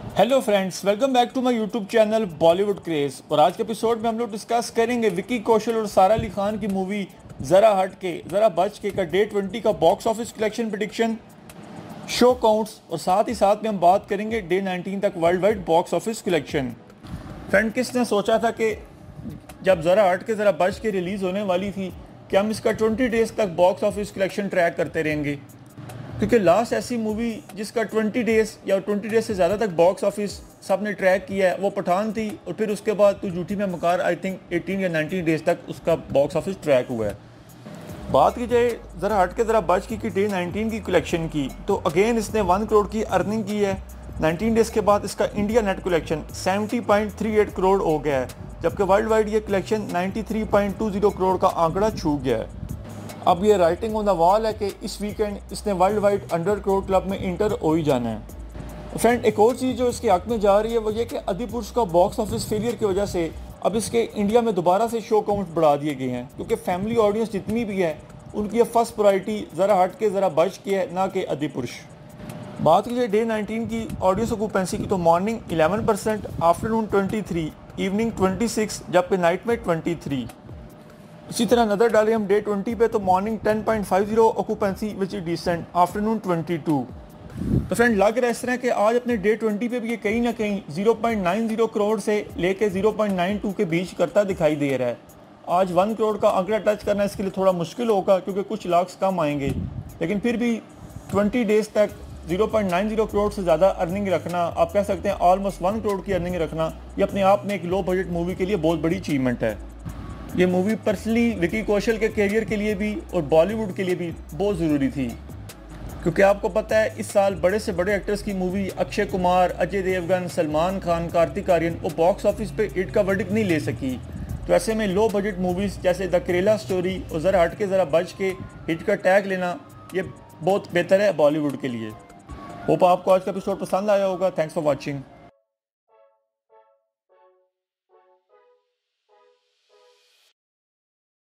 Hello friends, welcome back to my YouTube channel Bollywood craze. और आज के episode में हम लोग डिस्कस करेंगे विकी कौशल और सारा अली खान की मूवी ज़रा हट के ज़रा बच के का डे 20 का box office collection prediction, show counts और साथ ही साथ में हम बात करेंगे डे 19 तक world wide box office collection. Friend, किसने सोचा था कि जब ज़रा हट के ज़रा बच के रिलीज़ होने वाली थी कि हम इसका 20 डेज़ तक बॉक्स ऑफिस कलेक्शन ट्रैक करते रहेंगे, क्योंकि लास्ट ऐसी मूवी जिसका 20 डेज़ या 20 डेज़ से ज़्यादा तक बॉक्स ऑफिस सब ने ट्रैक किया है वो पठान थी। और फिर उसके बाद तो झूठी में मकार आई थिंक 18 या 19 डेज़ तक उसका बॉक्स ऑफिस ट्रैक हुआ है। बात की जाए ज़रा हट के ज़रा बच की डे 19 की कलेक्शन की, तो अगेन इसने 1 करोड़ की अर्निंग की है। 19 डेज़ के बाद इसका इंडिया नेट कलेक्शन 70.38 करोड़ हो गया है, जबकि वर्ल्ड वाइड ये कलेक्शन 93.20 करोड़ का आंकड़ा छू गया है। अब ये राइटिंग ऑन द वॉल है कि इस वीकेंड इसने वर्ल्ड वाइड 100 करोड़ क्लब में इंटर हो ही जाना है। फ्रेंड, एक और चीज़ जो इसके हक में जा रही है वो ये कि आदिपुरुष का बॉक्स ऑफिस फेलियर की वजह से अब इसके इंडिया में दोबारा से शो काउंट बढ़ा दिए गए हैं, क्योंकि फैमिली ऑडियंस जितनी भी है उनकी फर्स्ट प्रायोरिटी ज़रा हट के ज़रा बच के है, ना कि आदिपुरुष। बात की जाए डे 19 की ऑडियंस ऑक्यूपेंसी की, तो मॉर्निंग 11%, आफ्टरनून 23, इवनिंग 26, जबकि नाइट में 23। इसी तरह नज़र डालें हम डे 20 पे, तो morning 10.50 occupancy which is decent, afternoon 22। तो फ्रेंड, लग रहा है इस तरह कि आज अपने डे 20 पे भी ये कहीं ना कहीं 0.90 करोड़ से लेके 0.92 के बीच करता दिखाई दे रहा है। आज 1 करोड़ का आंकड़ा टच करना इसके लिए थोड़ा मुश्किल होगा, क्योंकि कुछ लाख्स कम आएंगे, लेकिन फिर भी 20 डेज़ तक 0.90 करोड़ से ज़्यादा अर्निंग रखना, आप कह सकते हैं ऑलमोस्ट 1 करोड़ की अर्निंग रखना, ये अपने आप में एक लो बजट मूवी के लिए बहुत बड़ी अचीवमेंट है। ये मूवी पर्सनली विकी कौशल के करियर के लिए भी और बॉलीवुड के लिए भी बहुत ज़रूरी थी, क्योंकि आपको पता है इस साल बड़े से बड़े एक्टर्स की मूवी अक्षय कुमार, अजय देवगन, सलमान खान, कार्तिक आर्यन वो बॉक्स ऑफिस पे हिट का वर्डिक्ट नहीं ले सकी। तो ऐसे में लो बजट मूवीज़ जैसे द करेला स्टोरी और ज़रा हट के ज़रा बच के हिट का टैग लेना ये बहुत बेहतर है बॉलीवुड के लिए। होप आपको आज का एपिसोड पसंद आया होगा। Thanks for watching.